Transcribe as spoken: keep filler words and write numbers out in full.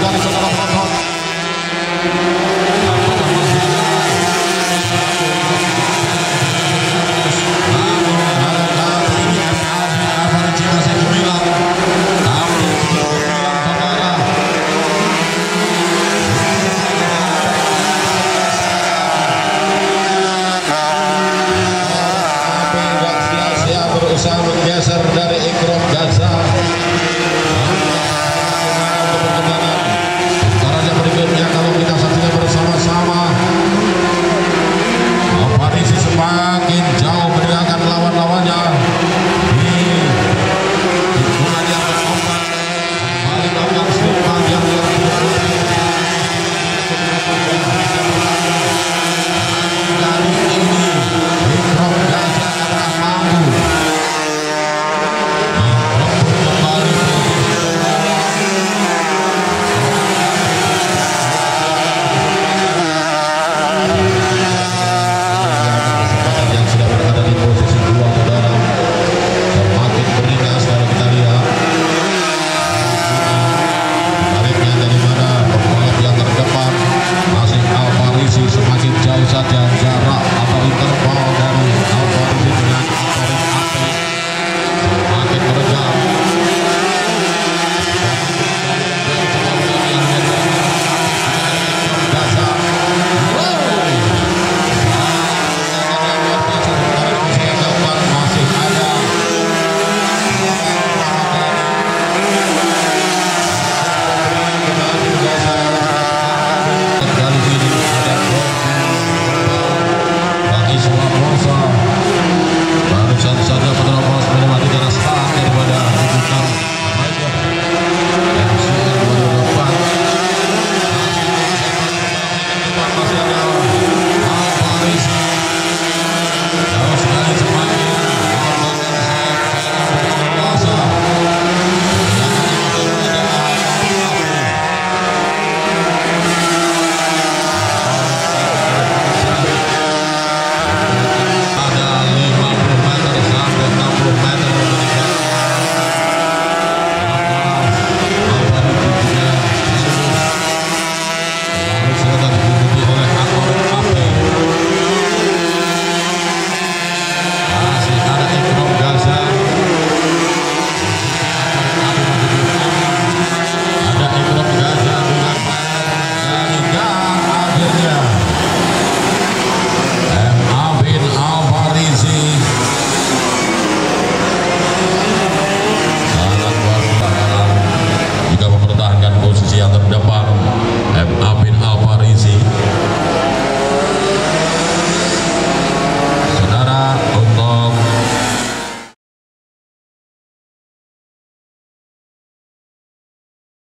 sekali saudara penonton. Berusaha menggeser dari Ikrom Gaza. Caranya berikutnya kalau kita saksikan bersama-sama, Parisi semakin jauh meninggalkan lawan-lawannya. Di hubungan yang berkembang, kembali melakukan slip panjang yang kali ini Ikrom Gaza adalah mampu semakin jauh saja jarak atau interval dari Alvarez dengan Alvarez Ape semakin berjam. Gaza masih ada kali ini ada bagi semua Rosa. Barusan saja penerobos melewati garis start daripada kejutan Raja M C R dua ribu empat. Masih ada Alvarez jauh sekali semakin Rosa. Posisi yang terdepan M A P